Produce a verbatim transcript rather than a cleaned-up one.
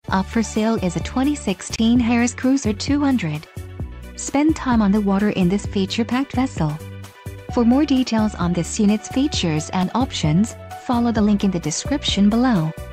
Up for sale is a twenty sixteen Harris Cruiser two hundred. Spend time on the water in this feature-packed vessel. For more details on this unit's features and options, follow the link in the description below.